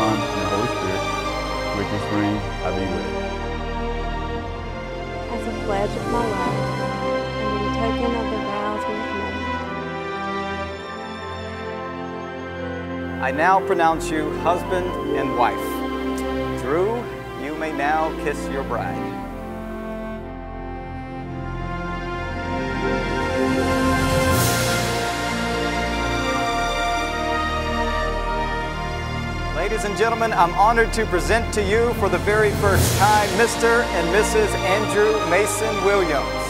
Son, and the Holy Spirit, with this ring I be with. As a pledge of my love, and in token of the vows we have made. I now pronounce you husband and wife. Drew, you may now kiss your bride. Ladies and gentlemen, I'm honored to present to you for the very first time Mr. and Mrs. Andrew Mason Williams.